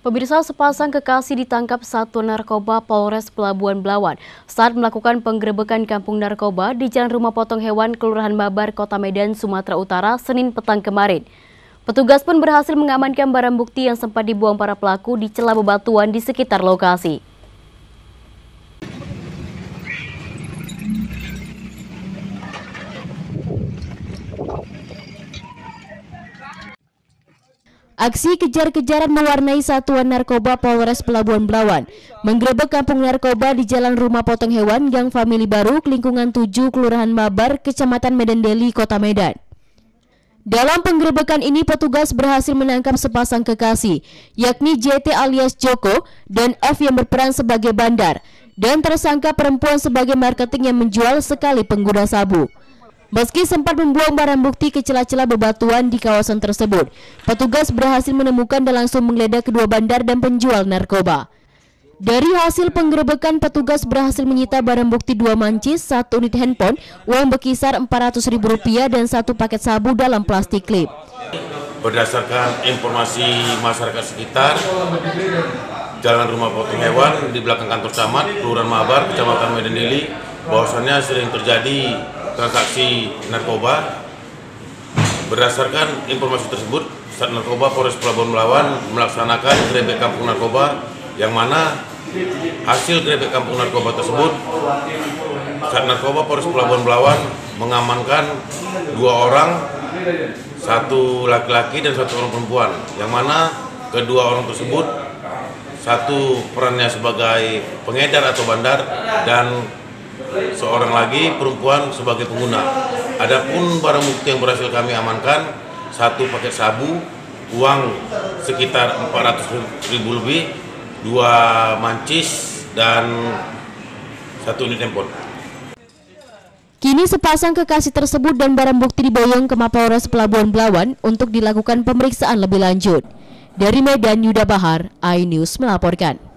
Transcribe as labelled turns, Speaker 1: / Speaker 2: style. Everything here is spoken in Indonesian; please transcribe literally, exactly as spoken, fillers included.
Speaker 1: Pemirsa, sepasang kekasih ditangkap Satuan Narkoba Polres Pelabuhan Belawan saat melakukan penggerebekan kampung narkoba di Jalan Rumah Potong Hewan, Kelurahan Mabar, Kota Medan, Sumatera Utara, Senin petang kemarin. Petugas pun berhasil mengamankan barang bukti yang sempat dibuang para pelaku di celah bebatuan di sekitar lokasi. Aksi kejar-kejaran mewarnai Satuan Narkoba Polres Pelabuhan Belawan, menggerebek kampung narkoba di Jalan Rumah Potong Hewan, Gang Famili Baru, lingkungan tujuh, Kelurahan Mabar, Kecamatan Medan Deli, Kota Medan. Dalam penggerebekan ini, petugas berhasil menangkap sepasang kekasih, yakni J T alias Joko dan F yang berperan sebagai bandar, dan tersangka perempuan sebagai marketing yang menjual sekali pengguna sabu. Meski sempat membuang barang bukti ke celah-celah bebatuan di kawasan tersebut, petugas berhasil menemukan dan langsung menggeledah kedua bandar dan penjual narkoba. Dari hasil penggerebekan, petugas berhasil menyita barang bukti dua mancis, satu unit handphone, uang berkisar empat ratus ribu rupiah dan satu paket sabu dalam plastik klip.
Speaker 2: Berdasarkan informasi masyarakat sekitar, Jalan Rumah Potong Hewan di belakang kantor camat, Kelurahan Mabar, Kecamatan Medan Deli, bahwasannya sering terjadi transaksi narkoba. Berdasarkan informasi tersebut, Sat Narkoba Polres Pelabuhan Belawan melaksanakan gerebek kampung narkoba, yang mana hasil gerebek kampung narkoba tersebut, Sat Narkoba Polres Pelabuhan Belawan mengamankan dua orang, satu laki-laki dan satu orang perempuan, yang mana kedua orang tersebut, satu perannya sebagai pengedar atau bandar dan seorang lagi perempuan sebagai pengguna. Adapun barang bukti yang berhasil kami amankan, satu paket sabu, uang sekitar empat ratus ribu lebih, dua mancis, dan satu unit handphone.
Speaker 1: Kini sepasang kekasih tersebut dan barang bukti diboyong ke Mapolres Pelabuhan Belawan untuk dilakukan pemeriksaan lebih lanjut. Dari Medan, Yuda Bahar, iNews melaporkan.